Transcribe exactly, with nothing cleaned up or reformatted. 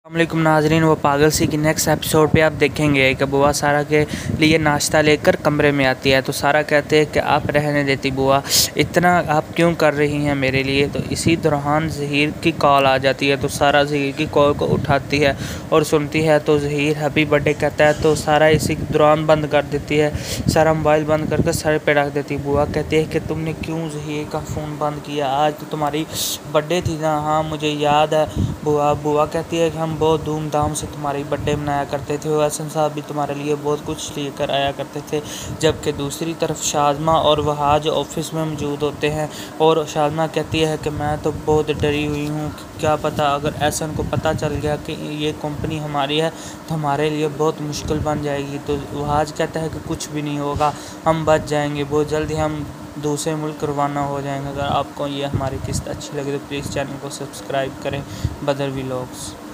अस्सलामुअलैकुम नाजरीन, वो पागल सी की नेक्स्ट एपिसोड पे आप देखेंगे कि बुआ सारा के लिए नाश्ता लेकर कमरे में आती है। तो सारा कहते हैं कि आप रहने देती बुआ, इतना आप क्यों कर रही हैं मेरे लिए। तो इसी दौरान ज़हीर की कॉल आ जाती है। तो सारा ज़हीर की कॉल को उठाती है और सुनती है। तो ज़हीर हैप्पी बर्थडे कहता है। तो सारा इसी दौरान बंद कर देती है। सारा मोबाइल बंद करके सर पे रख देती है। बुआ कहती है कि तुमने क्यों ज़हीर का फ़ोन बंद किया, आज तो तुम्हारी बर्थडे थी ना। हाँ मुझे याद है बुआ। बुआ कहती है कि हम बहुत धूमधाम से तुम्हारी बर्थडे मनाया करते थे, हसन साहब भी तुम्हारे लिए बहुत कुछ लेकर आया करते थे। जबकि दूसरी तरफ शाज़मा और वहाज ऑफिस में मौजूद होते हैं और शाज़मा कहती है कि मैं तो बहुत डरी हुई हूँ, क्या पता अगर एहसन को पता चल गया कि ये कंपनी हमारी है तो हमारे लिए बहुत मुश्किल बन जाएगी। तो वहाज कहता है कि कुछ भी नहीं होगा, हम बच जाएंगे, बहुत जल्दी हम दूसरे मुल्क रवाना हो जाएंगे। अगर आपको ये हमारी किस्त अच्छी लगे तो प्लीज़ चैनल को सब्सक्राइब करें। बदर व्लॉग्स।